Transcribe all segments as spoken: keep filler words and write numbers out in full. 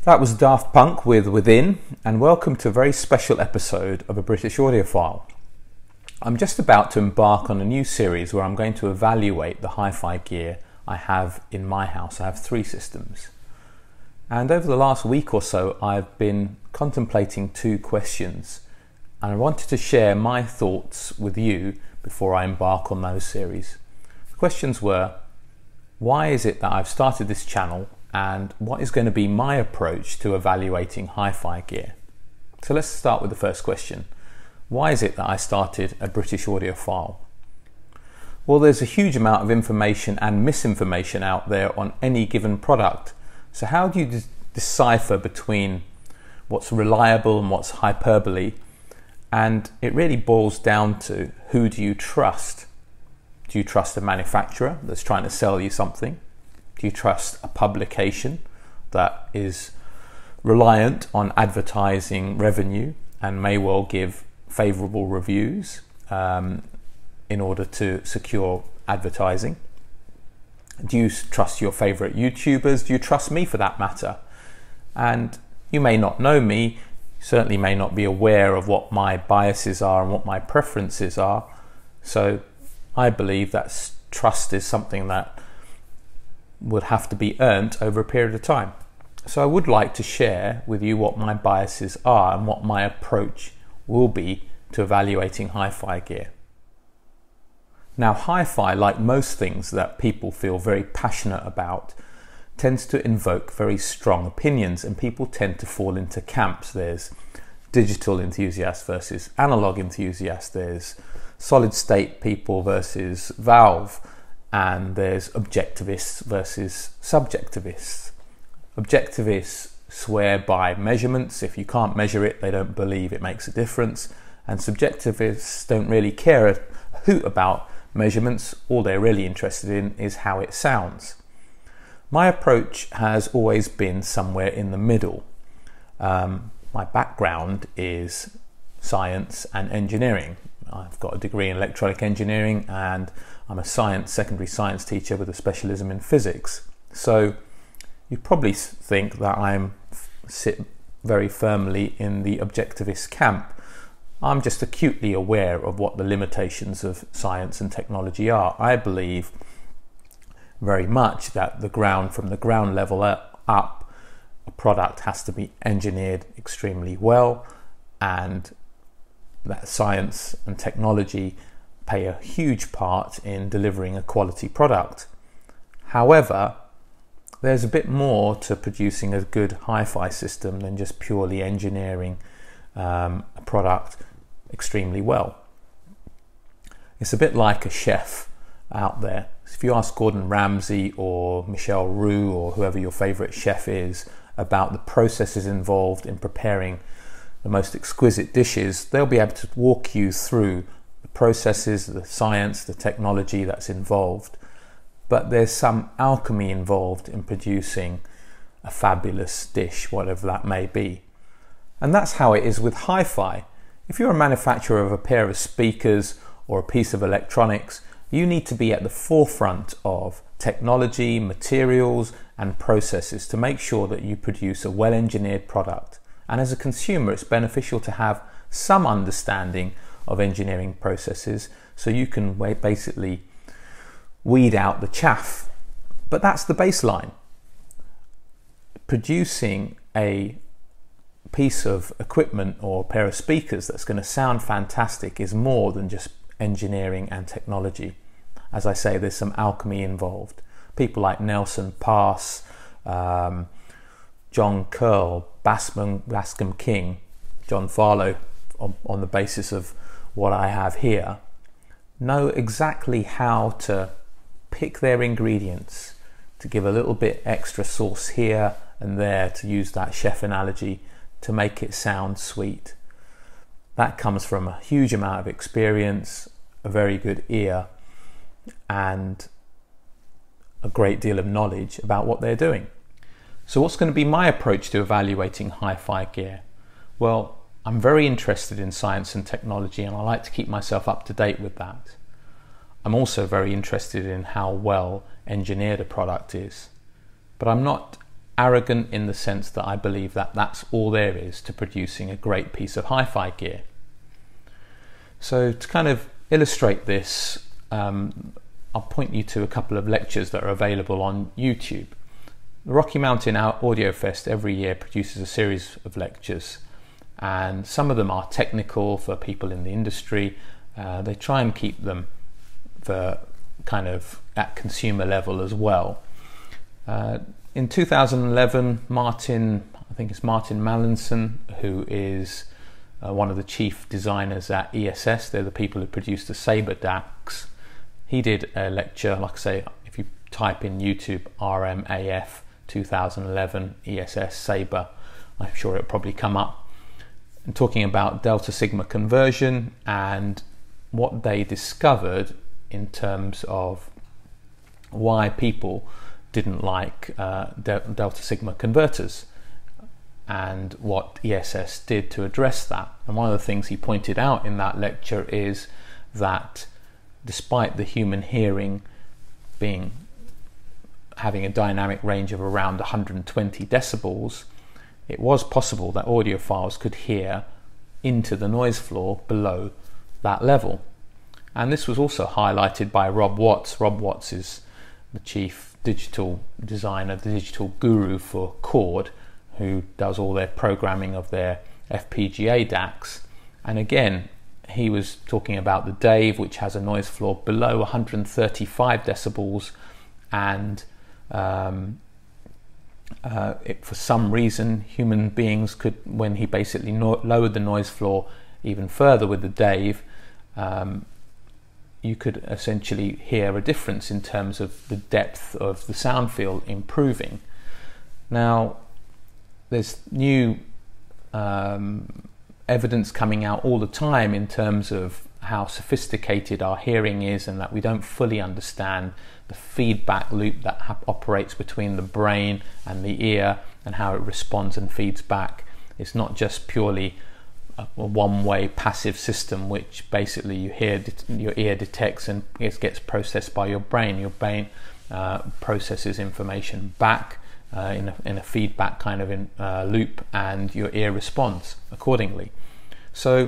That was Daft Punk with Within, and welcome to a very special episode of A British Audiophile. I'm just about to embark on a new series where I'm going to evaluate the hi-fi gear I have in my house. I have three systems. And over the last week or so, I've been contemplating two questions, and I wanted to share my thoughts with you before I embark on those series. The questions were, why is it that I've started this channel, and what is going to be my approach to evaluating hi-fi gear? So let's start with the first question. Why is it that I started A British Audiophile? Well, there's a huge amount of information and misinformation out there on any given product. So how do you de- decipher between what's reliable and what's hyperbole? And it really boils down to, who do you trust? Do you trust a manufacturer that's trying to sell you something? Do you trust a publication that is reliant on advertising revenue and may well give favorable reviews um, in order to secure advertising? Do you trust your favorite YouTubers? Do you trust me for that matter? And you may not know me, certainly may not be aware of what my biases are and what my preferences are. So I believe that trust is something that would have to be earned over a period of time. So I would like to share with you what my biases are and what my approach will be to evaluating hi-fi gear. Now, hi-fi, like most things that people feel very passionate about, tends to invoke very strong opinions, and people tend to fall into camps. There's digital enthusiasts versus analog enthusiasts, there's solid state people versus valve, and there's objectivists versus subjectivists. Objectivists swear by measurements. If you can't measure it, they don't believe it makes a difference. And subjectivists don't really care a hoot about measurements. All they're really interested in is how it sounds. My approach has always been somewhere in the middle. Um, my background is science and engineering. I've got a degree in electronic engineering, and I'm a science, secondary science teacher with a specialism in physics. So you probably think that I'm sit very firmly in the objectivist camp. I'm just acutely aware of what the limitations of science and technology are. I believe very much that the ground, from the ground level up, a product has to be engineered extremely well, and that science and technology play a huge part in delivering a quality product. However, there's a bit more to producing a good hi-fi system than just purely engineering um, a product extremely well. It's a bit like a chef out there. If you ask Gordon Ramsay or Michel Roux or whoever your favorite chef is about the processes involved in preparing the most exquisite dishes, they'll be able to walk you through the processes, the science, the technology that's involved. But there's some alchemy involved in producing a fabulous dish, whatever that may be. And that's how it is with hi-fi. If you're a manufacturer of a pair of speakers or a piece of electronics, you need to be at the forefront of technology, materials, and processes to make sure that you produce a well-engineered product. And as a consumer, it's beneficial to have some understanding of engineering processes so you can basically weed out the chaff. But that's the baseline. Producing a piece of equipment or a pair of speakers that's going to sound fantastic is more than just engineering and technology. As I say, there's some alchemy involved. People like Nelson Pass, um, John Curl, Bascom, Bascom King, John Farlow, on, on the basis of what I have here, know exactly how to pick their ingredients to give a little bit extra sauce here and there, to use that chef analogy, to make it sound sweet. That comes from a huge amount of experience, a very good ear, and a great deal of knowledge about what they're doing. So what's going to be my approach to evaluating hi-fi gear? Well, I'm very interested in science and technology, and I like to keep myself up to date with that. I'm also very interested in how well engineered a product is. But I'm not arrogant in the sense that I believe that that's all there is to producing a great piece of hi-fi gear. So to kind of illustrate this, um, I'll point you to a couple of lectures that are available on YouTube. The Rocky Mountain Audio Fest every year produces a series of lectures, and some of them are technical for people in the industry. Uh, they try and keep them for kind of at consumer level as well. Uh, in two thousand eleven, Martin, I think it's Martin Mallinson, who is uh, one of the chief designers at E S S, they're the people who produced the Sabre D A Cs. He did a lecture, like I say, if you type in YouTube R M A F two thousand eleven E S S Sabre, I'm sure it'll probably come up, and talking about delta sigma conversion and what they discovered in terms of why people didn't like uh, de delta sigma converters and what E S S did to address that. And one of the things he pointed out in that lecture is that despite the human hearing being having a dynamic range of around one hundred twenty decibels, it was possible that audiophiles could hear into the noise floor below that level. And this was also highlighted by Rob Watts. Rob Watts is the chief digital designer, the digital guru for Chord, who does all their programming of their F P G A D A Cs. And again, he was talking about the Dave, which has a noise floor below one hundred thirty-five decibels, and um, uh, it, for some reason human beings could, when he basically no lowered the noise floor even further with the Dave, um, you could essentially hear a difference in terms of the depth of the sound field improving. Now, there's new um, evidence coming out all the time in terms of how sophisticated our hearing is, and that we don't fully understand the feedback loop that operates between the brain and the ear and how it responds and feeds back. It's not just purely a one-way passive system, which basically you hear, your ear detects and it gets processed by your brain. Your brain uh, processes information back uh, in, a, in a feedback kind of in, uh, loop, and your ear responds accordingly. So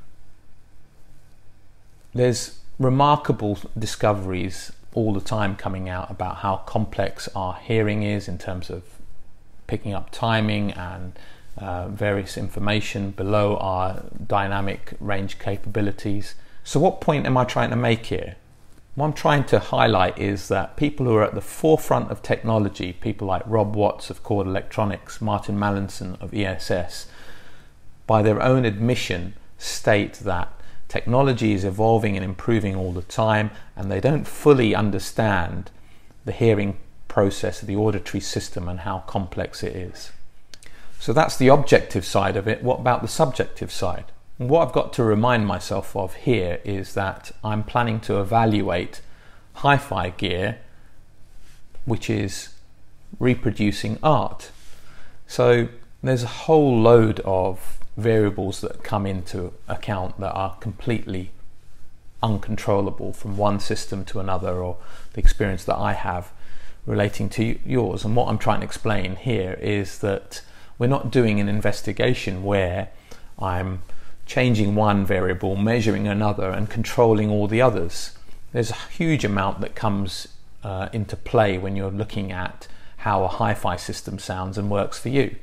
there's remarkable discoveries all the time coming out about how complex our hearing is in terms of picking up timing and Uh, various information below our dynamic range capabilities. So what point am I trying to make here? What I'm trying to highlight is that people who are at the forefront of technology, people like Rob Watts of Chord Electronics, Martin Mallinson of E S S, by their own admission state that technology is evolving and improving all the time, and they don't fully understand the hearing process of the auditory system and how complex it is. So that's the objective side of it. What about the subjective side? And what I've got to remind myself of here is that I'm planning to evaluate hi-fi gear, which is reproducing art. So there's a whole load of variables that come into account that are completely uncontrollable from one system to another, or the experience that I have relating to yours. And what I'm trying to explain here is that we're not doing an investigation where I'm changing one variable, measuring another, and controlling all the others. There's a huge amount that comes uh, into play when you're looking at how a hi-fi system sounds and works for you.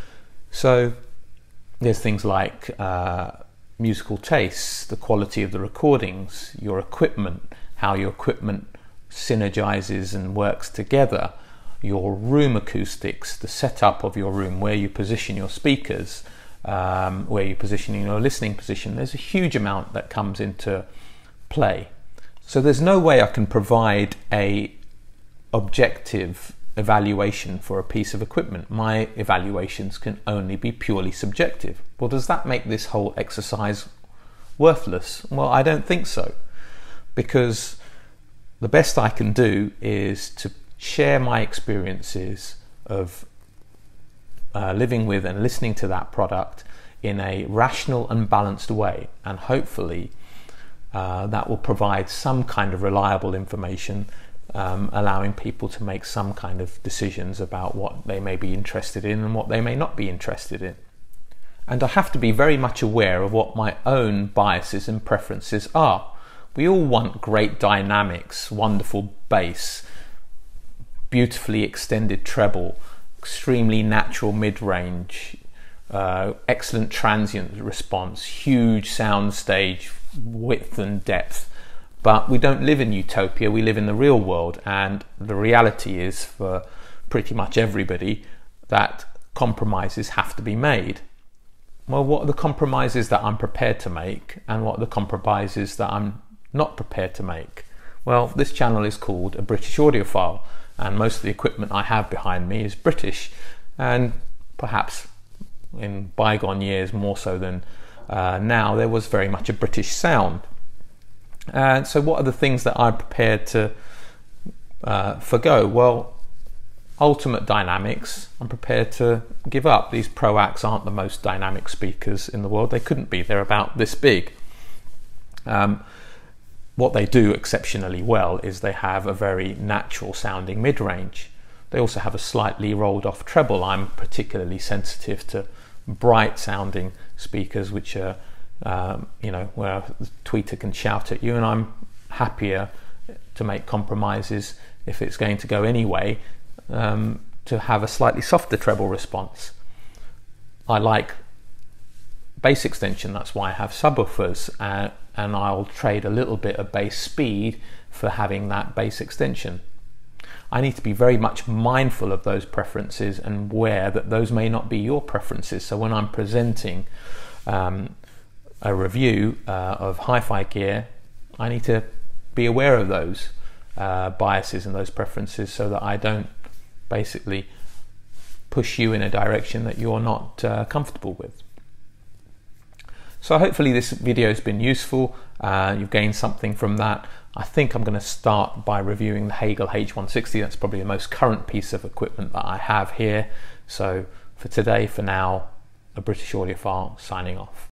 So there's things like uh, musical tastes, the quality of the recordings, your equipment, how your equipment synergizes and works together, your room acoustics, the setup of your room, where you position your speakers, um, where you're positioning your listening position. There's a huge amount that comes into play. So there's no way I can provide a objective evaluation for a piece of equipment. My evaluations can only be purely subjective. Well, does that make this whole exercise worthless? Well, I don't think so, because the best I can do is to share my experiences of uh, living with and listening to that product in a rational and balanced way, and hopefully uh, that will provide some kind of reliable information um, allowing people to make some kind of decisions about what they may be interested in and what they may not be interested in. And I have to be very much aware of what my own biases and preferences are. We all want great dynamics, wonderful bass, beautifully extended treble, extremely natural mid-range, uh, excellent transient response, huge sound stage width and depth. But we don't live in utopia, we live in the real world, and the reality is for pretty much everybody that compromises have to be made. Well, what are the compromises that I'm prepared to make, and what are the compromises that I'm not prepared to make? Well, this channel is called A British Audiophile, and most of the equipment I have behind me is British, and perhaps in bygone years more so than uh, now, there was very much a British sound. And so what are the things that I'm prepared to uh, forgo? Well, ultimate dynamics, I'm prepared to give up. These Proacs aren't the most dynamic speakers in the world. They couldn't be. They're about this big. Um, what they do exceptionally well is they have a very natural sounding mid-range. They also have a slightly rolled off treble. I'm particularly sensitive to bright sounding speakers, which are, um, you know, where the tweeter can shout at you, and I'm happier to make compromises if it's going to go anyway, Um, to have a slightly softer treble response. I like bass extension, that's why I have subwoofers, uh, and I'll trade a little bit of bass speed for having that bass extension. I need to be very much mindful of those preferences and aware that those may not be your preferences. So when I'm presenting um, a review uh, of hi-fi gear, I need to be aware of those uh, biases and those preferences so that I don't basically push you in a direction that you're not uh, comfortable with. So hopefully this video has been useful. Uh, you've gained something from that. I think I'm going to start by reviewing the Hagel H one sixty. That's probably the most current piece of equipment that I have here. So for today, for now, A British Audiophile signing off.